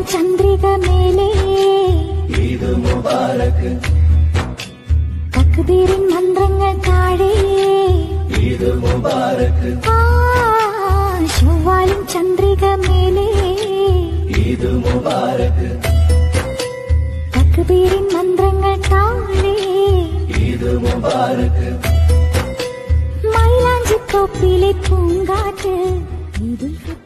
ചന്ദ്രിക മേലെ ഈദ് മുബാരക്. തക്ബീറിൻ മന്ത്രങ്ങൾ താഴെ ഈദ് മുബാരക്. ശവ്വാലും ചന്ദ്രിക മേലെ ഈദ് മുബാരക്. തക്ബീറിൻ മന്ത്രങ്ങൾ താഴെ ഈദ് മുബാരക്. മൈലാഞ്ചി തോപ്പിലെ പൂങ്കാറ്റ് ഈദുൽ ഫിത്ർ.